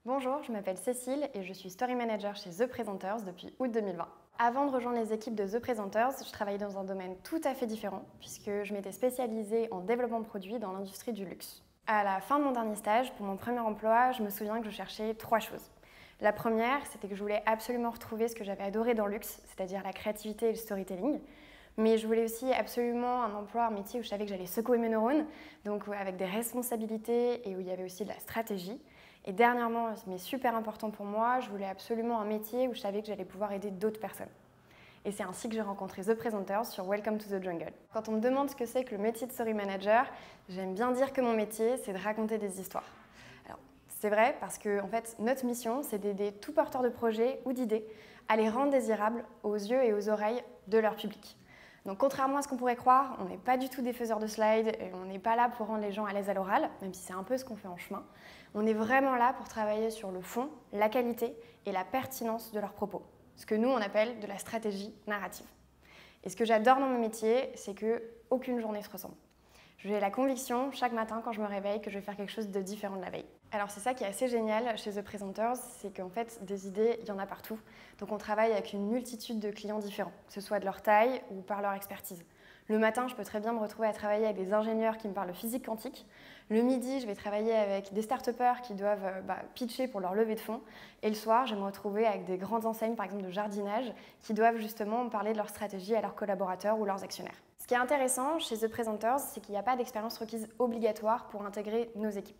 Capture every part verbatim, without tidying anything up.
Bonjour, je m'appelle Cécile et je suis Story Manager chez The Presenters depuis août deux mille vingt. Avant de rejoindre les équipes de The Presenters, je travaillais dans un domaine tout à fait différent puisque je m'étais spécialisée en développement de produits dans l'industrie du luxe. À la fin de mon dernier stage, pour mon premier emploi, je me souviens que je cherchais trois choses. La première, c'était que je voulais absolument retrouver ce que j'avais adoré dans le luxe, c'est-à-dire la créativité et le storytelling. Mais je voulais aussi absolument un emploi, un métier où je savais que j'allais secouer mes neurones, donc avec des responsabilités et où il y avait aussi de la stratégie. Et dernièrement, mais super important pour moi, je voulais absolument un métier où je savais que j'allais pouvoir aider d'autres personnes. Et c'est ainsi que j'ai rencontré The Presenters sur Welcome to the Jungle. Quand on me demande ce que c'est que le métier de Story Manager, j'aime bien dire que mon métier, c'est de raconter des histoires. Alors, c'est vrai parce que en fait, notre mission, c'est d'aider tout porteur de projet ou d'idées à les rendre désirables aux yeux et aux oreilles de leur public. Donc contrairement à ce qu'on pourrait croire, on n'est pas du tout des faiseurs de slides et on n'est pas là pour rendre les gens à l'aise à l'oral, même si c'est un peu ce qu'on fait en chemin. On est vraiment là pour travailler sur le fond, la qualité et la pertinence de leurs propos, ce que nous on appelle de la stratégie narrative. Et ce que j'adore dans mon métier, c'est qu'aucune journée se ressemble. J'ai la conviction chaque matin quand je me réveille que je vais faire quelque chose de différent de la veille. Alors c'est ça qui est assez génial chez The Presenters, c'est qu'en fait des idées, il y en a partout. Donc on travaille avec une multitude de clients différents, que ce soit de leur taille ou par leur expertise. Le matin, je peux très bien me retrouver à travailler avec des ingénieurs qui me parlent de physique quantique. Le midi, je vais travailler avec des start-upers qui doivent bah, pitcher pour leur levée de fonds. Et le soir, je vais me retrouver avec des grandes enseignes, par exemple de jardinage, qui doivent justement parler de leur stratégie à leurs collaborateurs ou leurs actionnaires. Ce qui est intéressant chez The Presenters, c'est qu'il n'y a pas d'expérience requise obligatoire pour intégrer nos équipes.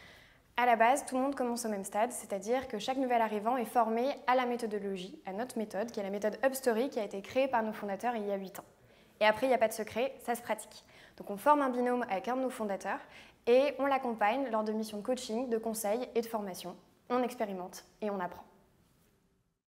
À la base, tout le monde commence au même stade, c'est-à-dire que chaque nouvel arrivant est formé à la méthodologie, à notre méthode, qui est la méthode UpStory, qui a été créée par nos fondateurs il y a huit ans. Et après, il n'y a pas de secret, ça se pratique. Donc on forme un binôme avec un de nos fondateurs et on l'accompagne lors de missions de coaching, de conseil et de formation. On expérimente et on apprend.